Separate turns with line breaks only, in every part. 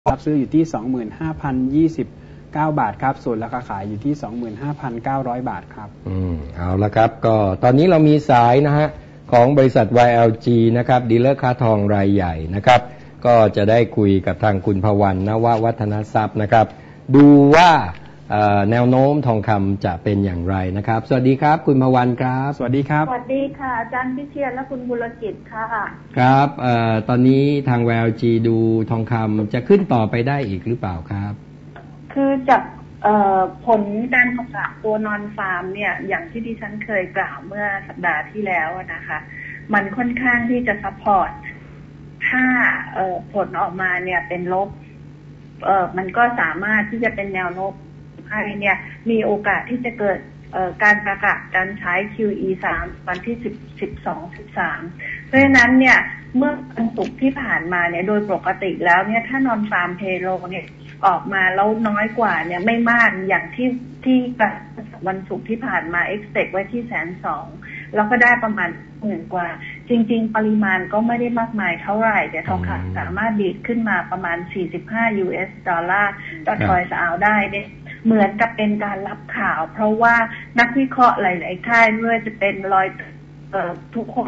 รับซื้ออยู่ที่ 25,029 บาทครับส่วนราคาขายอยู่ที่ 25,900 บาทครับ
เอาละครับก็ตอนนี้เรามีสายนะฮะของบริษัท YLG นะครับดีลเลอร์ค้าทองรายใหญ่นะครับก็จะได้คุยกับทางคุณภวรรณ นววัฒนทรัพย์นะครับดูว่าแนวโน้มทองคำจะเป็นอย่างไรนะครับสวัสดีครับคุณภวรรณครับ
สวัสดีครับ
สวัสดีค่ะอาจารย์พิเชียรและคุณบุรกิจค่ะ
ครับตอนนี้ทาง YLG ดูทองคำจะขึ้นต่อไปได้อีกหรือเปล่าครับ
คือจากผลการประกาศตัวนอนฟาร์มเนี่ยอย่างที่ดิฉันเคยกล่าวเมื่อสัปดาห์ที่แล้วนะคะมันค่อนข้างที่จะซัพพอร์ตถ้าผลออกมาเนี่ยเป็นลบมันก็สามารถที่จะเป็นแนวโน้มให้เนี่ยมีโอกาสที่จะเกิดการประกาศการใช้ QE3 วันที่12-13เพราะฉะนั้นเนี่ยเมื่อวันศุกร์ที่ผ่านมาเนี่ยโดยปกติแล้วเนี่ยถ้านอนฟาร์มเพโลเนี่ยออกมาแล้วน้อยกว่าเนี่ยไม่มากอย่างที่วันศุกร์ที่ผ่านมา expect ไว้ที่ 120,000 แล้วก็ได้ประมาณ10,000 กว่าจริงๆปริมาณก็ไม่ได้มากมายเท่าไหร่แต่ทองคำสามารถดีดขึ้นมาประมาณ45 US ดอลลาร์ต่อทรอยส์ออนซ์ได้เนี่ยเหมือนกับเป็นการรับข่าวเพราะว่านักวิเคราะห์หลายๆค่ายไม่ว่าจะเป็นรอยทุกคน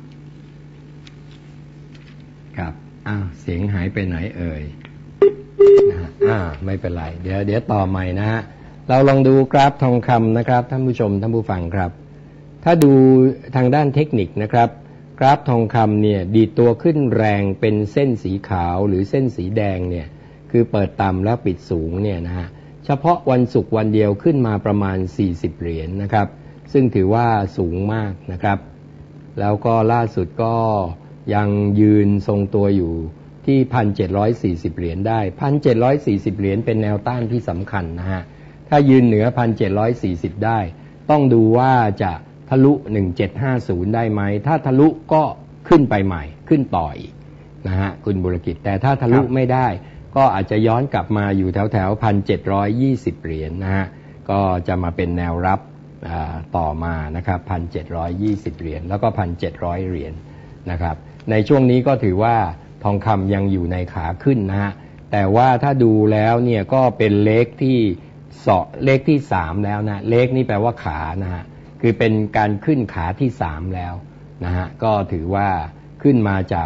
ครับเสียงหายไปไหนเอ่ยนะฮะไม่เป็นไรเดี๋ยวต่อใหม่นะฮะเราลองดูกราฟทองคำนะครับท่านผู้ชมท่านผู้ฟังครับถ้าดูทางด้านเทคนิคนะครับกราฟทองคำเนี่ยดีดตัวขึ้นแรงเป็นเส้นสีขาวหรือเส้นสีแดงเนี่ยคือเปิดต่ำแล้วปิดสูงเนี่ยนะฮะเฉพาะวันศุกร์วันเดียวขึ้นมาประมาณ40เหรียญนะครับซึ่งถือว่าสูงมากนะครับแล้วก็ล่าสุดก็ยังยืนทรงตัวอยู่ที่ 1,740 เหรียญได้ 1,740 เหรียญเป็นแนวต้านที่สำคัญนะฮะถ้ายืนเหนือ 1,740 ได้ต้องดูว่าจะทะลุ1750ได้ไหมถ้าทะลุก็ขึ้นไปใหม่ขึ้นต่ออีกนะฮะคุณบุรกิจแต่ถ้าทะลุไม่ได้ก็อาจจะย้อนกลับมาอยู่แถวๆ 1,720 เหรียญนะฮะก็จะมาเป็นแนวรับต่อมานะครับ 1,720 เหรียญแล้วก็ 1,700 เหรียญนะครับในช่วงนี้ก็ถือว่าทองคำยังอยู่ในขาขึ้นนะฮะแต่ว่าถ้าดูแล้วเนี่ยก็เป็นเลขที่3แล้วนะเลขนี่แปลว่าขานะฮะคือเป็นการขึ้นขาที่3แล้วนะฮะก็ถือว่าขึ้นมาจาก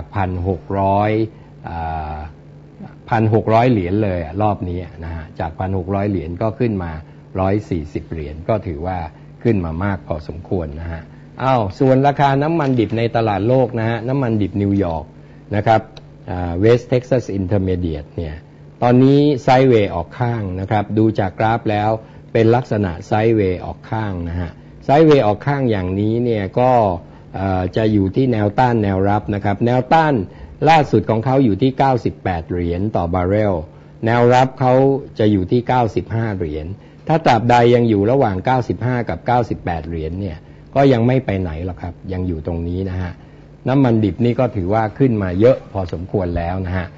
1,600 เหรียญเลยรอบนี้นะฮะจาก 1,600 เหรียญก็ขึ้นมา140เหรียญก็ถือว่าขึ้นมามากพอสมควรนะฮะส่วนราคาน้ำมันดิบในตลาดโลกนะฮะน้ำมันดิบนิวยอร์กนะครับWest Texas Intermediate เนี่ยตอนนี้ไซด์เวย์ออกข้างนะครับดูจากกราฟแล้วเป็นลักษณะไซด์เวย์ออกข้างนะฮะไซด์เวย์ออกข้างอย่างนี้เนี่ยก็จะอยู่ที่แนวต้านแนวรับนะครับแนวต้านล่าสุดของเขาอยู่ที่98เหรียญต่อบาร์เรลแนวรับเขาจะอยู่ที่95เหรียญถ้าตราบใดยังอยู่ระหว่าง95กับ98เหรียญเนี่ยก็ยังไม่ไปไหนหรอกครับยังอยู่ตรงนี้นะฮะน้ำมันดิบนี่ก็ถือว่าขึ้นมาเยอะพอสมควรแล้วนะฮะ